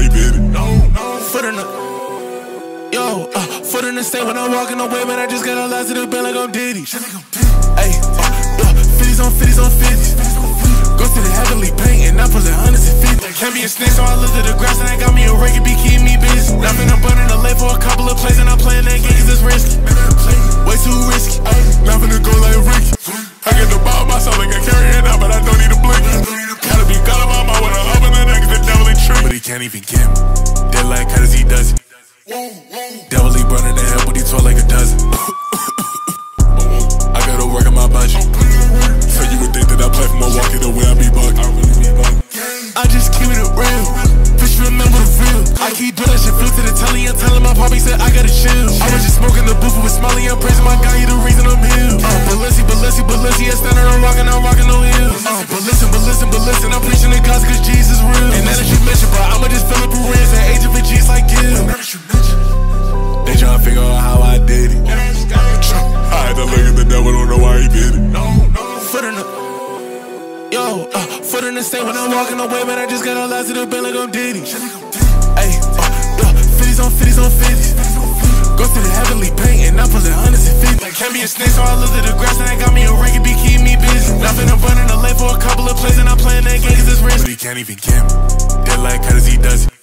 he did it. Foot in the, foot in the state when I'm walking away, man. I just got a lot to the bed like I'm Diddy. Ayy, 50s on 50s on 50s. Go to the heavenly paint and I pull it hundreds and 50s. Can't be a snake, so I look at the grass and I got me a rake, it be keeping me busy. Now I'm burning the late for a couple of plays and I'm playing that game cause it's risky. Way too risky. Now I'm finna go like Ricky. I get the ball myself, I can carry it out, but I don't need a blink. Gotta be God on my mind with a hub in the neck, the devil ain't trick. But he can't even get me. Dead like how does he does it? Devil he burning the hell, but he twirl like a dozen. I gotta work on my budget. So you would think that I play from Milwaukee the way I be bugging. I just keep it real. Fish remember the real. I keep doing that shit, flew to the telly and telling my poppy said I gotta chill. I was just smoking the booth with Smiley, I'm praising my guy, he the reason I'm here. Balenci, yeah, standing on rockin', I'm rockin' no hills. But listen, I'm preaching to God cause Jesus real. And now that you mention, bro, I'ma just fill up a rinse and age of a G's like Gil. They tryna figure out how I did it. I had to look at the devil, don't know why he did it. Foot in the, foot in the state when I'm walking away, man. I just got a lot to the bed like I'm Diddy. Ayy, 50s on 50s on 50s. Go to the heavenly paint and I pull it hundreds and 50s. Can't be a snake, so I look at the grass and I got me a rake, it be keeping me busy. Now I'm burning the late for a couple of plays and I'm playing that game cause it's risky. But he can't even get me. Dead like how does he does it?